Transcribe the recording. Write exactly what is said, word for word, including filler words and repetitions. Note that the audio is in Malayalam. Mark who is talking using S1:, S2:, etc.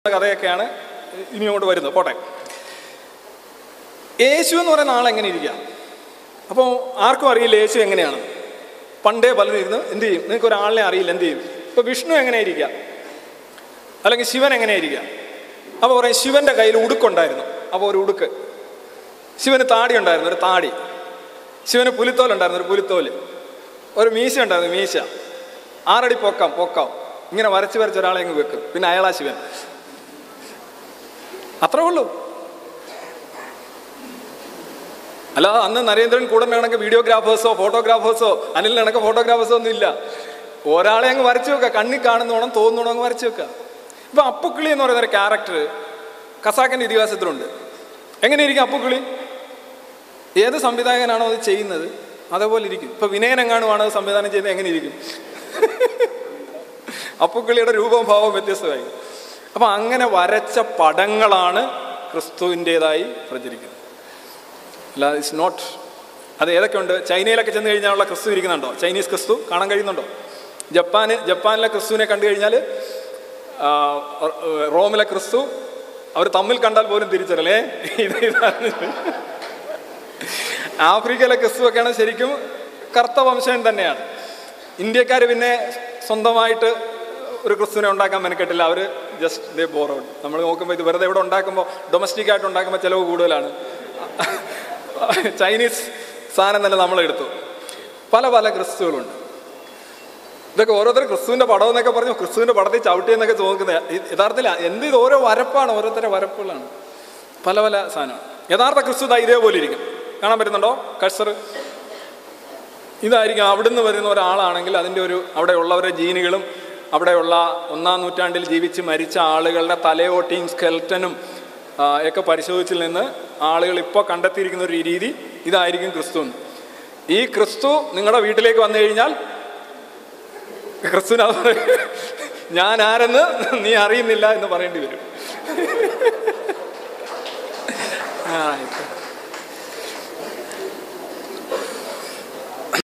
S1: കഥയൊക്കെയാണ് ഇനി അങ്ങോട്ട് വരുന്നത്. പോട്ടെ. യേശു എന്ന് പറയുന്ന ആളെങ്ങനെ ഇരിക്കുക? അപ്പോൾ ആർക്കും അറിയില്ല യേശു എങ്ങനെയാണ്. പണ്ടേ പലരും ഇരുന്ന് എന്ത് ചെയ്യും? നിങ്ങൾക്ക് ഒരാളിനെ അറിയില്ല, എന്ത് ചെയ്യും? ഇപ്പോൾ വിഷ്ണു എങ്ങനെ ഇരിക്കുക, അല്ലെങ്കിൽ ശിവൻ എങ്ങനെ ഇരിക്കുക? അപ്പോൾ പറയും ശിവൻ്റെ കയ്യിൽ ഉടുക്കുണ്ടായിരുന്നു. അപ്പോൾ ഒരു ഉടുക്ക്. ശിവന് താടി ഉണ്ടായിരുന്നു, ഒരു താടി. ശിവന് പുലിത്തോലുണ്ടായിരുന്നു, ഒരു പുലിത്തോല്. ഒരു മീശ ഉണ്ടായിരുന്നു, മീശ. ആറടി പൊക്കം പൊക്കം ഇങ്ങനെ വരച്ച് വരച്ച് ഒരാളെ അങ്ങ് വെക്കും. പിന്നെ അയാളാ ശിവൻ. അത്രേ ഉള്ളൂ. അല്ല, അന്ന് നരേന്ദ്രൻ കൂടെ കണക്ക് വീഡിയോഗ്രാഫേഴ്സോ ഫോട്ടോഗ്രാഫേഴ്സോ അനിൽ കണക്ക് ഫോട്ടോഗ്രാഫേഴ്സോ ഒന്നും ഇല്ല. ഒരാളെ അങ്ങ് വരച്ചു വെക്കുക, കണ്ണിൽ കാണുന്നോണം തോന്നുന്നോണം അങ്ങ് വരച്ചു വെക്കുക. ഇപ്പം അപ്പുക്കിളി എന്ന് പറയുന്ന ഒരു ക്യാരക്ടർ ഖസാക്കിൻ്റെ ഇതിഹാസത്തിലുണ്ട്. എങ്ങനെയിരിക്കും അപ്പുക്കിളി? ഏത് സംവിധായകനാണോ അത് ചെയ്യുന്നത് അതേപോലെ ഇരിക്കും. ഇപ്പം വിനയനെങ്ങാനുമാണ് അത് സംവിധാനം ചെയ്യുന്നത്, എങ്ങനെ ഇരിക്കും? അപ്പുക്കിളിയുടെ രൂപവും ഭാവവും വ്യത്യസ്തമായി. അപ്പം അങ്ങനെ വരച്ച പടങ്ങളാണ് ക്രിസ്തുവിൻ്റെതായി പ്രചരിക്കുന്നത്. അല്ല, ഇറ്റ്സ് നോട്ട്. അത് ഏതൊക്കെയുണ്ട്? ചൈനയിലൊക്കെ ചെന്ന് കഴിഞ്ഞാലുള്ള ക്രിസ്തു ഇരിക്കുന്നുണ്ടോ? ചൈനീസ് ക്രിസ്തു കാണാൻ കഴിയുന്നുണ്ടോ? ജപ്പാന് ജപ്പാനിലെ ക്രിസ്തുവിനെ കണ്ടു കഴിഞ്ഞാൽ റോമിലെ ക്രിസ്തു അവർ തമ്മിൽ കണ്ടാൽ പോലും തിരിച്ചറിയലേ ഇത് ഇതാണ്. ആഫ്രിക്കയിലെ ക്രിസ്തുവൊക്കെയാണ് ശരിക്കും കറുത്ത വംശം തന്നെയാണ്. ഇന്ത്യക്കാർ പിന്നെ സ്വന്തമായിട്ട് ഒരു ക്രിസ്തുവിനെ ഉണ്ടാക്കാൻ മെനക്കെട്ടില്ല. അവർ ജസ്റ്റ് ദേ ബോറോഡ്. നമ്മൾ നോക്കുമ്പോൾ ഇത് വെറുതെ ഇവിടെ ഉണ്ടാക്കുമ്പോൾ ഡൊമസ്റ്റിക് ആയിട്ട് ഉണ്ടാക്കുമ്പോൾ ചിലവ് കൂടുതലാണ്. ചൈനീസ് സാധനം തന്നെ നമ്മളെടുത്തു. പല പല ക്രിസ്തുകളുണ്ട്. ഇതൊക്കെ ഓരോരുത്തർ ക്രിസ്തുവിൻ്റെ പടം എന്നൊക്കെ പറഞ്ഞു ക്രിസ്തുവിൻ്റെ പടത്തിൽ ചവിട്ടിയെന്നൊക്കെ തോന്നുന്നത് യഥാർത്ഥത്തിൽ എന്ത് ഇത് ഓരോ വരപ്പാണ്, ഓരോരുത്തരെ വരപ്പുകളാണ്. പല പല സാധനമാണ്. യഥാർത്ഥ ക്രിസ്തു ഇതേപോലെ ഇരിക്കും. കാണാൻ പറ്റുന്നുണ്ടോ? കഴ്സർ ഇതായിരിക്കും. അവിടുന്ന് വരുന്ന ഒരാളാണെങ്കിൽ അതിൻ്റെ ഒരു അവിടെയുള്ളവരുടെ ജീനുകളും അവിടെയുള്ള ഒന്നാം നൂറ്റാണ്ടിൽ ജീവിച്ച് മരിച്ച ആളുകളുടെ തലയോട്ടിയും സ്കെൽറ്റനും ഒക്കെ പരിശോധിച്ചിൽ നിന്ന് ആളുകൾ ഇപ്പോൾ കണ്ടെത്തിയിരിക്കുന്ന ഒരു രീതി ഇതായിരിക്കും ക്രിസ്തു. ഈ ക്രിസ്തു നിങ്ങളുടെ വീട്ടിലേക്ക് വന്നു കഴിഞ്ഞാൽ ക്രിസ്തുവിന് ഞാൻ ആരെന്ന് നീ അറിയുന്നില്ല എന്ന് പറയേണ്ടി വരും. ആ